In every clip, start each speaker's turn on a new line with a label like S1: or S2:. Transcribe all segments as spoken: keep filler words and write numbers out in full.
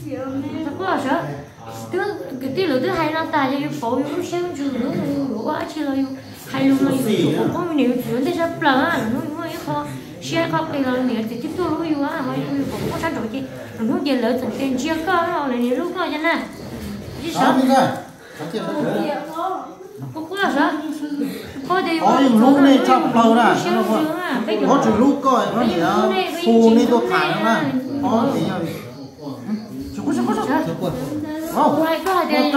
S1: Sao có sợ? Thứ cái tí lửa thứ hai nó ta cho phổ yếu xéo chưa nữa nữa quá chi rồi hay luôn là có có nhiều chuyện thế sắp lỡ nó nó khó xe khó cái là nhiều thì tiếp tục lúc yêu á mà yêu cũng có sao rồi chứ nó về lỡ thành tiền chia có rồi là nhiều lúc thôi cho nên chứ sợ có có sợ có đi
S2: có những lúc này chọc lâu ra có chừng lúc coi có gì đó phù này tôi thả nó ra có gì nhau chú có chú có chú
S1: không ai có thì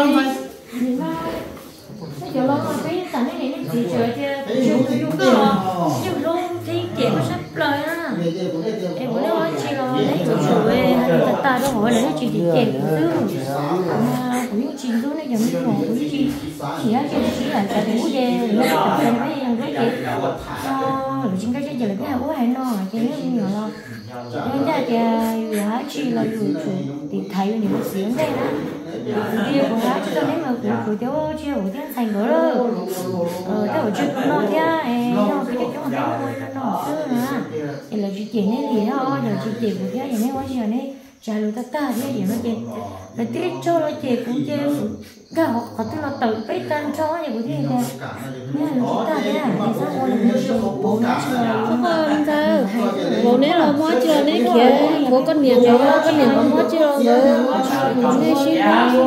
S1: bây giờ lo cái sản này nó chỉ chờ chứ chưa chưa có chưa luôn thì chị có sắp lời á em muốn nói chị lo đấy chủ chủ ấy ta ta đâu hỏi là chị thì chị cũng tư mà cũng như chị tôi này giống như một cũng như chị chỉ là chị chỉ là cái đủ về nó tập lên mấy em cái chị nó rồi chính cái chị là cái hậu hay nó chị nó cũng nhỏ lo nên ra thì giá chị là chủ chủ thì thấy những cái xiếng đây đó đi của giá cho nên mà của của cháu chưa của tiếng thành nữa đâu ờ cháu chưa nó thế em nó cái cháu nó nó nó nữa thì là chị chỉ nên gì đó rồi chị chỉ của cháu thì nên quá giờ này trả lời ta ta thế gì nó chị là tiếc cho nó chị cũng chơi cái họ họ tức là tự cái tên cho vậy của thế này nha chúng ta thế à thì sao con là bố nó chưa
S3: không có sao bố nếu là mua chưa nên kia bố con miệng đó con miệng con mua chưa rồi nên ship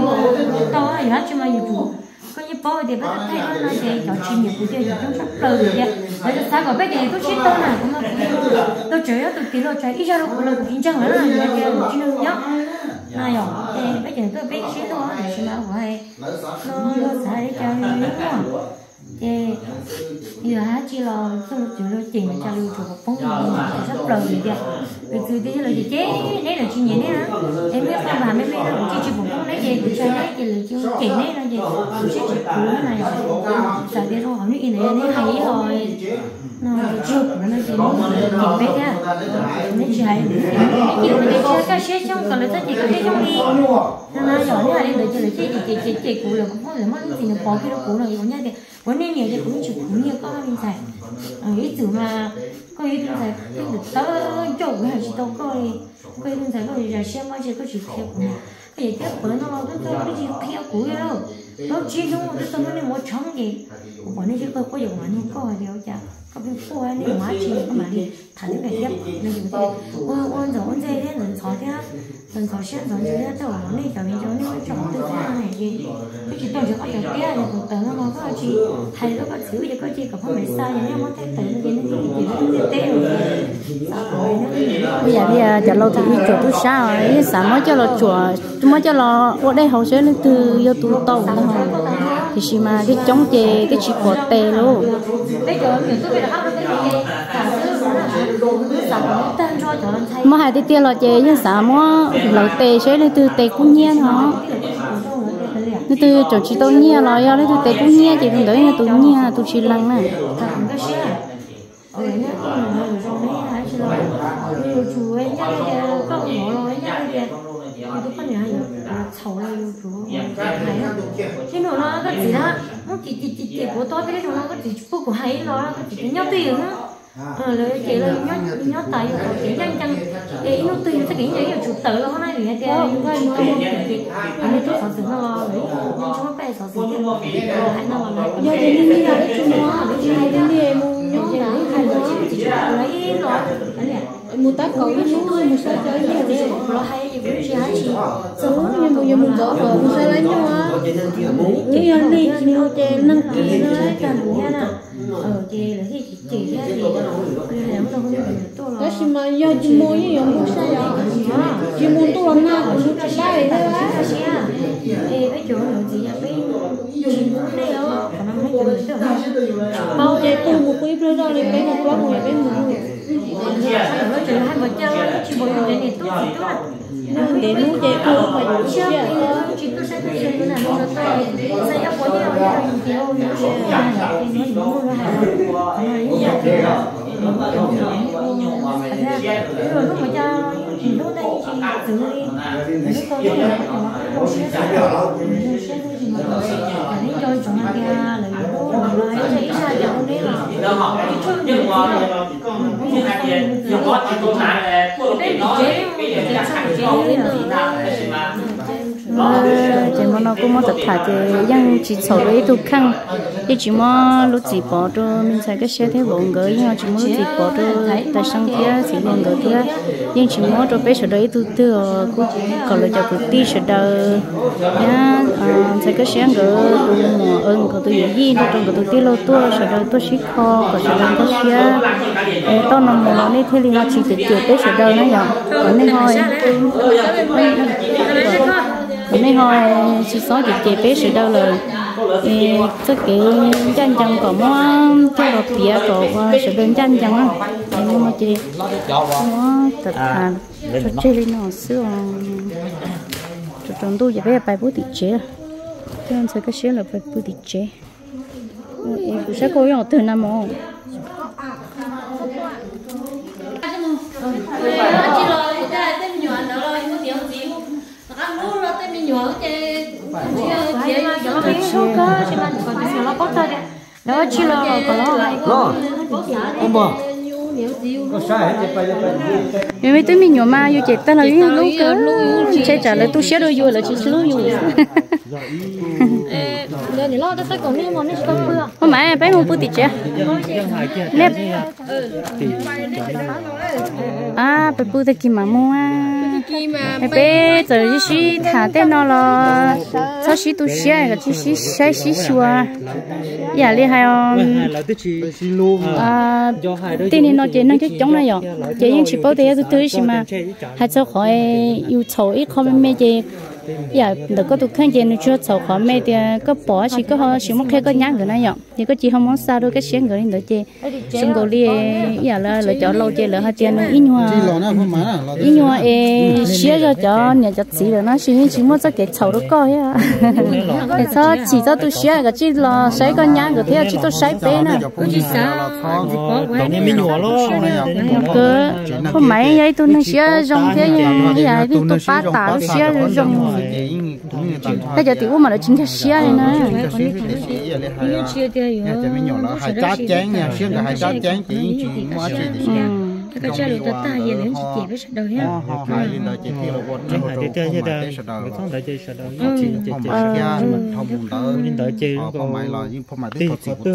S1: to gì hết chứ mà nhiều chủ có như bố thì bắt thấy nó nói gì cho chuyên nghiệp của chơi trong sắp từ vậy rồi sao còn bây giờ tôi ship tôi nào cũng là tôi chơi tôi tí lo chơi ít ra đâu cũng là kinh doanh nữa là người kia chuyên nghiệp nhá này rồi thì bây giờ tôi biết ship thôi thì ship mà phải nó nó xài cho nó đúng thì giờ hả chỉ là tôi chỉ là tiền cho lưu trú phóng viên sắp lời vậy từ từ tí là gì chế đấy là chuyện gì đấy hả em biết không bà mấy mấy nó chỉ chỉ cũng không lấy gì cũng chơi đấy chỉ là chưa kể đấy là gì cũng sẽ chỉ cũ này rồi giờ đi rồi nó in này nó hay rồi nó chưa cũng nó chỉ muốn tiền bé á nó chỉ hay chỉ là để chơi cái xe trong còn là tất chỉ cái xe trong đi nó nói rồi này để chơi là chỉ chỉ chỉ chỉ cũ là cũng không là mất tiền là bỏ cái đó cũ là gì nhá thì vấn đề nhiều thì cũng chỉ cũng nhiều có mình xài ý tưởng mà có ý tưởng xài cái được tới chỗ hay chỉ đâu có có ý tưởng xài có gì ra xem mà chỉ có chỉ theo của cái gì tiếp với nó nó nó cái gì theo của đâu nó chỉ đúng một cái tâm nó một trong gì của nó chỉ có có dùng mà không có điều chả có cái phô này mà chỉ có mà đi thằng cái tiếp nên chúng tôi ôn ôn rồi ôn dây đấy lần sáu thế lần sáu xét rồi chứ đâu nó này cho mình cho nó chọn tư thế này gì cái chỉ tôi chỉ có cái kia là một tầng nó có chỉ hay nó có xíu gì có chỉ có không phải sai thì nó thấy tự nó chỉ nó chỉ nó tê
S3: bây giờ bây giờ chợ lâu thì chỗ tôi sao ấy sáng mới cho là chùa chúng mới cho là ở đây hậu sẽ lên từ yêu tú tàu thì chỉ mà cái chống chè cái chỉ có tê luôn mà hai tí tiền là chè nhưng sáng mới lâu tê sẽ lên từ tê cũng nhiên hả nó từ chỗ chỉ tôi nhiên rồi nó từ tê cũng nhiên chỉ cần đấy là tôi nhiên tôi chỉ lăng này
S1: chú ấy nhá có ngõ rồi nhá tôi có nhớ xấu là yêu chú cái nó nó cái gì đó nó chỉ chỉ chỉ chỉ của tôi cái nó cái chỉ phụ của hay nó chỉ nhau tiền á ờ rồi chỉ là nhớ nhớ tay của chỉ nhanh chân cái nó tiền cái gì vậy chủ tử nó nói gì hết kìa nhưng mà nó không thì anh tôi sợ sự nó lo đấy nhưng chúng nó phải sợ sự cái hay nó là giờ thì đi đi ra đấy chúng nó đi đi đi đi mua nhớ đã hay là chỉ lấy rồi
S3: mua tát cầu với chúng tôi một số chơi gì đấy
S1: nó hay gì cũng chỉ hay chỉ
S3: số nhưng mà giờ mình rõ rồi mình sẽ lấy nhau á cái anh đi nhiều chè nâng kỳ nó lấy cả đủ nha nè
S1: ờ chè là cái chỉ chỉ ra thì làm đâu không được tôi là
S3: cái gì mà giờ chỉ mua với giờ mua sao vậy chỉ mua tôi làm nào cũng mua cái đấy thôi á
S1: ê cái chỗ nào gì vậy cái chỉ mua đây đó còn năm hai trăm nữa
S3: bao chè tôi một quý rồi rồi cái một lon một cái một
S1: nó chỉ hai vợ chồng chỉ bồi dưỡng để tốt thì tốt là
S3: để mua chè tôi phải
S1: chưa chỉ tôi sẽ thấy như là nó tay sẽ áp có nhiều nhiều kiểu như thế nó mua ra rồi lúc mà cho chỉ lúc đây chỉ xử lý lúc tôi có là nó sẽ sẽ để cho chúng ta kia là nó sẽ ít ra cho nên là
S4: nhưng mà nhưng mà hai tiền dùng hết thì tôi xài để
S3: chị mà nó cũng muốn tập thả chị nhưng chỉ sầu đấy tôi khăn thì chỉ mà lúc chỉ bỏ cho mình xài cái xe thế vốn gửi nhưng chỉ mà lúc chỉ bỏ cho tại sang kia chỉ vốn gửi kia nhưng chỉ mà cho bé sợi đấy tôi tôi cũng còn là cho tôi ti sợi đầu nhá xài cái xe gửi tôi mua ơn còn tôi gì gì tôi trong tôi ti lô tôi sợi đầu tôi xí kho còn sợi đầu tôi xe tao nằm mua này thế thì họ chỉ tiệt tiệt bé sợi đầu nó nhở còn này thôi còn này thôi chỉ số tiệt tiệt bé sợi đầu là chắc cái chân chân của mua theo đồ bìa của sự đơn chân chân á nhưng mà chị nó thật là thật chơi lên nó xưa chúng tôi giờ bây giờ bài bút tịch chế cho nên sẽ cái chế là bài bút tịch chế em sẽ cố gắng từ năm mồ
S1: đó chỉ là có lo
S2: ông bà
S3: vì mấy tôi mình nhỏ mà yêu chết ta là những lúc cơ chơi trả lời tôi sẽ đôi vui là chỉ lúc vui hôm nay bé không bút tịch chứ nếp à bé bút tịch mà mua bé giờ chỉ thả tên nó là sao chỉ tôi sẽ cái chỉ chỉ sai chỉ xua giờ đi hay à tên này nó chỉ nó chỉ chống này rồi chỉ những chỉ bảo thế tôi tôi chỉ mà hay cho khỏi yêu cầu ít không mấy gì giờ được có tụi khán giả nó chưa sầu khỏi mấy thì có bỏ chỉ có họ chỉ muốn khai có nhãn người này nhở thì có chỉ không muốn sao đâu cái xén người nữa chứ xong rồi đi giờ là lựa chọn lâu chơi lựa hai tiền ít nhua ít nhua ê xé cho cho nhà cho chị rồi nó chỉ chỉ muốn cho cái sầu đó coi á để sao chỉ cho tôi xé cái chỉ là sấy con nhãn người thế chỉ tôi sấy bé nè cứ không mấy vậy tôi nó xé rong thế như vậy tôi tôi phá tảo xé rong bây giờ tiểu mà nó chính cái xía này nè
S2: hai chát chén nha xuyên cả hai chát chén chỉ chỉ mua chỉ thì
S1: cái chơi được ta gì lớn chỉ chỉ với đầu nhá
S2: hai là chỉ khi là quật rồi rồi chơi chơi đời không đợi chơi đời chỉ chỉ không muốn đợi chơi không phải là nhưng không phải tiếp tục tiếp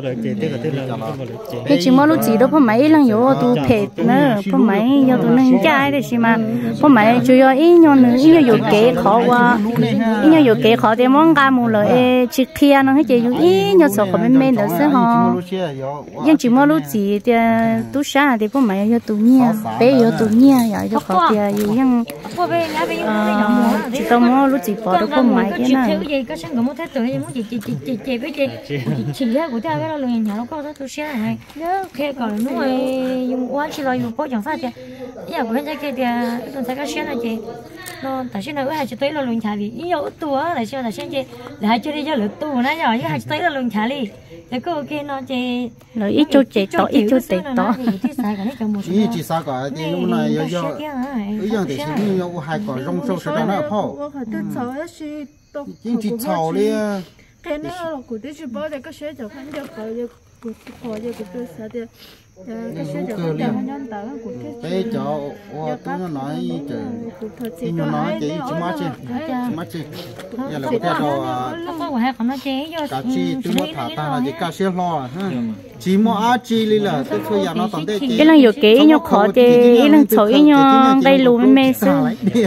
S3: cái chỉ mua lúc chỉ đó không mấy lần vô tu phê nữa không mấy vô tu nâng trái đấy xí mà không mấy chủ yếu ít nhau nữa ít nhau vô kế khó quá ít nhau vô kế khó thì món cá mù rồi chỉ kia nó hết chỉ vô ít nhau sợ không bên bên đó sẽ họ nhưng chỉ mua lúc chỉ thì tu sa thì không mấy vô tu nhia bé vô tu nhia vậy cho khó thì vô nhưng chỉ tao mua lúc chỉ bỏ được không mấy cái này
S1: có sáng có một thế tuổi muốn chỉ chỉ chỉ chỉ chỉ với chị chỉ là của ta cái đó lười nhà nó có thế tu sa này khi còn nó dùng quá chỉ là dùng bao chẳng sao chứ giờ của anh cái thì tôi thấy cái xe này chị nó tại sao nó hai chỉ tới là lười thả đi nhiều tuổi tại sao tại sao chị lại cho đi cho lửa tù nó rồi hai chỉ tới là lười thả đi để cô kia nó chị
S3: lợi ít chút chị tỏ ít chút chị tỏ
S2: ý chỉ sao cả thì lúc này do do ý rằng thì chỉ như hai quả rong sâu sâu đó là phô chính chỉ chảo đi
S4: cái này là của tôi chỉ bảo để cái xe chở khăn cho khỏi cho của khỏi cho của tôi sao được cái xe chở khăn cho nhân tạo của tôi
S2: bây giờ tôi nó nói thì nó nói chỉ chỉ mắt chứ chỉ mắt chứ giờ là cái đầu cá chi tôi muốn thả ta là chỉ cá xe lo ha chỉ mua á chi đi là tôi thôi giờ nó toàn thế
S3: cái lần nhiều kế nhau khó thì cái lần xấu nhau đây lùm mê sơ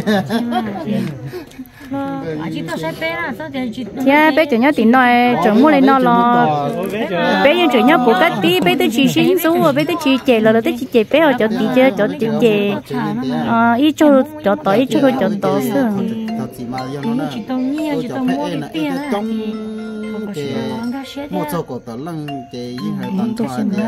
S3: dạ bé chủ nhớ tiền nói chuẩn mua lên nó lo bé nhưng chủ nhớ của các tí bé tới chỉ xin số rồi bé tới chỉ chè là tới chỉ chè bé ở chỗ tí chơi chỗ tí chè à ít chỗ chỗ tỏi ít chỗ chỗ tỏi xưa
S2: một số cổ tớ lăng cái những hai tận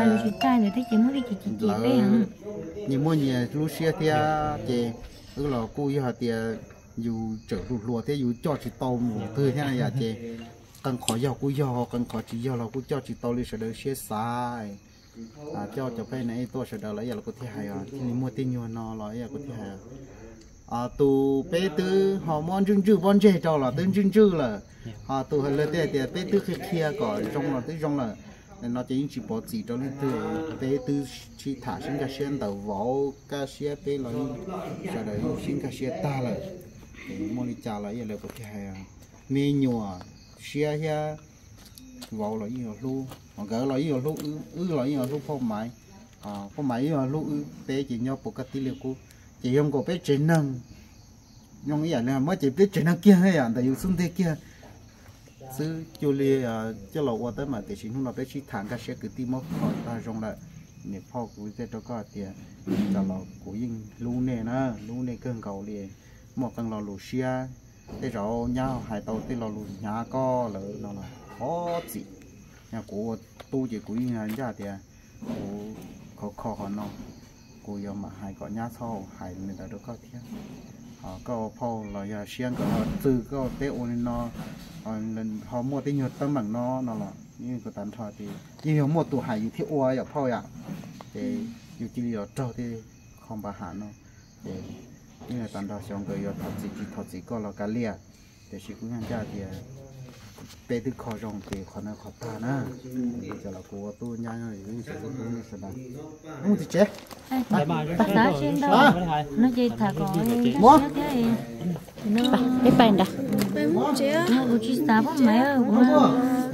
S2: thoại thì những mua nhiều lúc xưa thì chè tức là cô yêu hạt thì dù trở lụt lụt thế dù cho chỉ tàu mù từ thế này à chị cần khỏi giàu cú giàu cần khỏi chỉ giàu là cú cho chỉ tàu đi sẽ đỡ xe sai à cho cho cái này tôi sẽ đỡ lấy giờ là có thể hay à thì mua tiền nhiều nó lấy giờ có thể hay à tụ bé tư họ món trứng trứng món chè cho là tên trứng trứng là à tụ hơi lớn thế thì bé tư khi kia cỏ trong là tới trong là nó chỉ chỉ bỏ chỉ cho nên từ bé từ chỉ thả sinh cái xe đầu vó cái xe bé là sau đấy sinh cái xe ta là mua đi trả lại là có thể mê nhùa xe ha vó là gì luôn mà gỡ là gì luôn ư là gì luôn phong máy à phong máy là luôn bé chỉ nhau bộ cái tỷ lệ cô chỉ không có bé trên nâng nhưng ý là mới chỉ biết trên nâng kia hay à tại vì xuống thế kia sư chú li cho lẩu qua tới mà để xin không là bé chỉ thằng cái xe cứ tìm mốc khỏi ta rong lại nếu phao cũng sẽ cho có tiền cho lẩu cũng yên luôn nè na luôn nè cơn cầu liền một căn lẩu lù xia để rồi nhau hai tàu để lẩu lù nhà co lỡ nó là khó gì nhà của tu chỉ cũng yên ra tiền của khó khó nó của giờ mà hai có nhà sau hai người ta được có tiền có phao là giờ xiên có từ có té ôn nó lần họ mua tí nhiều tấm bằng nó nó là như cái tán thọ thì như mua tủ hải thì oa ở phao ạ thì như chỉ ở trâu thì không bà hạn nó thì như là tán thọ xong rồi ở thọ chỉ thọ chỉ có là cá lia thì chỉ cũng ăn ra thì bé thứ kho rong thì khó nó khó ta nữa giờ là cô tôi nhai rồi những sự tôi tôi sẽ làm không thì chết
S1: bắt đá trên đâu nó chỉ thả cỏ mua
S3: nó cái bàn đặt
S4: Mua chế á.
S1: nó chỉ xả bớt máy ở của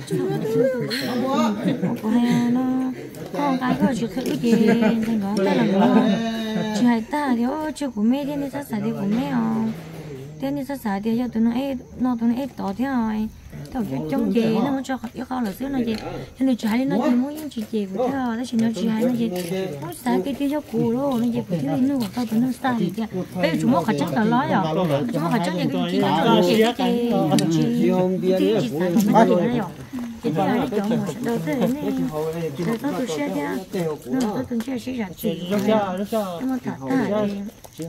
S1: của hay nó con cái thôi chỉ cái gì thành đó ta làm nó chỉ hay ta thì ô chưa của mẹ thì nên sát xả thì của mẹ à thế nên sát xả thì cho tụi nó ấy nó tụi nó ấy tỏ thế rồi tao chỉ trông chị nó cho cho con là xíu nó chị cho nên chị hay nó chỉ muốn những chị chị của thao đó chỉ nó chị hay nó chị muốn xả cái kia cho cụ đó nó chị của thiếu nó của tao tụi nó xả thì chị bây giờ chúng nó phải chắc là nói rồi chúng nó phải chắc là cái chị nó chị chị chị chị chị xả thì nó chị nó chị thì ai chọn một đầu tư này rồi tao tụi xe ra nó tao tụi xe sẽ ra chị nhưng mà thật ta thì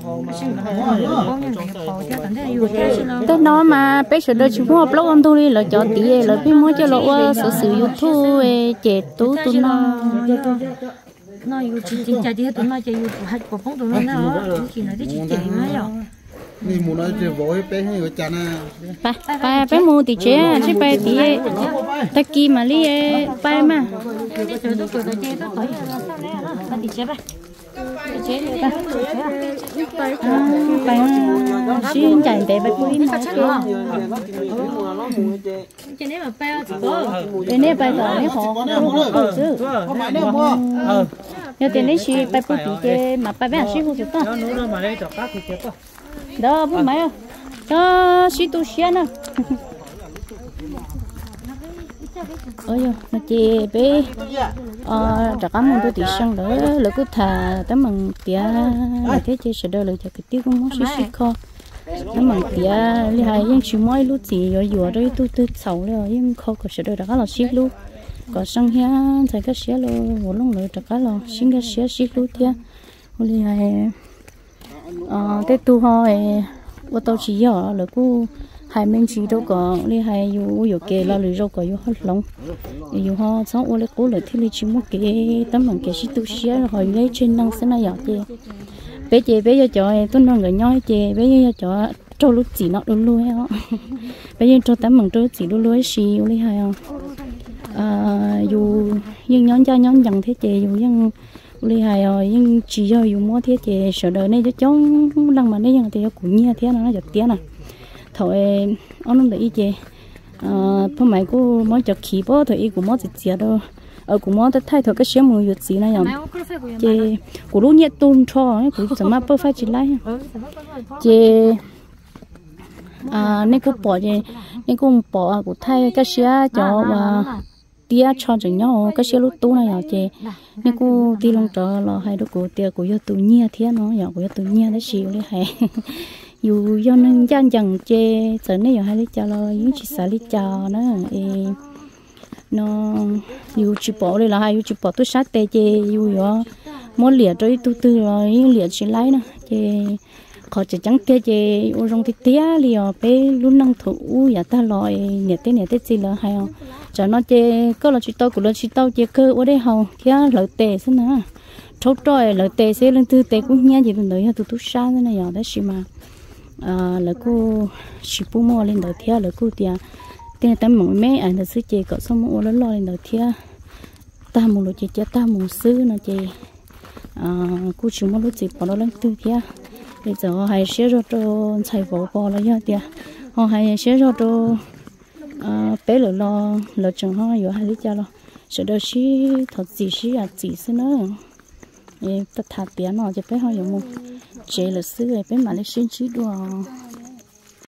S3: tôi nói mà bây giờ đôi chúng họ blog ông tôi đi là cho tí là khi mới cho lộ sử sử dụng thu chế tú tụi nó
S1: nó yêu chỉ chỉ chạy đi tụi nó chạy yêu hạt của phong tụi nó nó chỉ nói cái chỉ chỉ mà rồi
S2: đi mua nó chơi vội bé hay ở chăn à
S3: ba ba bé mua thì chế chứ bé tí ta kia mà đi ba mà
S1: cái chỗ tôi tôi chơi tôi tới ba thì chế ba chế đi ba
S3: ba xin chạy để bé quý nó
S1: cho nên mà ba thì có
S3: để nên ba giờ nên họ không chứ
S2: không phải nên mua
S3: nhưng tiền đấy chỉ ba bút tí mà ba bé xin không được đâu đó bút máy cho xin tu xuyên à ôi giờ nó chị bé ờ chắc ăn món tôi tí xong đó là cứ thà tấm bằng tía là thế chị sẽ đợi lại cho cái tiếng cũng muốn xí xí kho tấm bằng tía li hai những chú mỗi lúc gì rồi vừa đấy tôi tôi xấu rồi nhưng kho có sẽ đợi đã là xí luôn có sang hea thấy cái xí luôn một lúc nữa chắc là xin cái xí xí luôn tía li hai ờ thế tu hỏi ô tô chỉ giờ là cô hai mình chỉ đâu có li hai yêu yêu kê là lười đâu có yêu hết lòng yêu họ sống ô lấy cố lấy thì lấy chỉ một cái tấm bằng cái chỉ tu sửa rồi lấy trên năng sẽ này vậy bé chị bé cho cho tôi nói người nhoi chị bé cho cho trâu lúc chỉ nó luôn luôn á bé cho trâu tấm bằng trâu chỉ luôn luôn xì li hai à dù nhưng nhón cho nhón dần thế chị dù nhưng li hai rồi nhưng chỉ cho dù mua thế chị sợ đời này cho cháu lần mà này thì cũng như thế nó giật tiếng này thôi ông nói đấy chị hôm nay cô mới cho khí bó thôi cô mới chỉ đâu ở cô mới thay thôi cái xém mùi gì này nhở chị cô lúc nhẹ tuôn cho cô怎么不phải chỉ lấy chị à nên cô bỏ chị nên cô bỏ cô thay cái xé cho và tia cho chừng nhau cái xé lúc tu này nhở chị nên cô đi lông trọ là hai đứa cô tia cô vô tu nhẹ thế nó nhở cô vô tu nhẹ đấy xíu đi hay dù do nên gian dần chê giờ này giờ hai lý cha lo những chị xã lý cha nữa nó dù chỉ bỏ đây là hai dù chỉ bỏ tôi sát tê chê dù yo muốn liệt rồi tu tư rồi những liệt chỉ lấy nè chê khó chỉ trắng tê chê ô rong tê tía liệt bé luôn năng thủ ya ta lòi nhiệt tê nhiệt tê gì là hay không cho nó chê có là chỉ tao của nó chỉ tao chê cơ ở đây hầu kia lợi tê thế nè thấu trời lợi tê sẽ lên tư tê cũng nhẹ gì bên đấy tu tu sát thế này giờ đấy xí mà à là cô chỉ bu mua lên đầu thia là cô tia tên tấm mỏng mé anh là sư chị có xong mua lớn lo lên đầu thia ta một lúc chị cha ta một xứ nó chị à cô chỉ một lúc chị bỏ nó lên từ kia bây giờ hay xé ra cho xài vỗ bò là do tiền họ hay xé ra cho à bé lỡ lo lỡ chừng họ vừa hay đi cha lo sợ đâu xí thật gì xí à chỉ xí nữa thì tất thà tiền nó chỉ bé họ dùng một chế lỡ xứ bé mà lấy xin chỉ đùa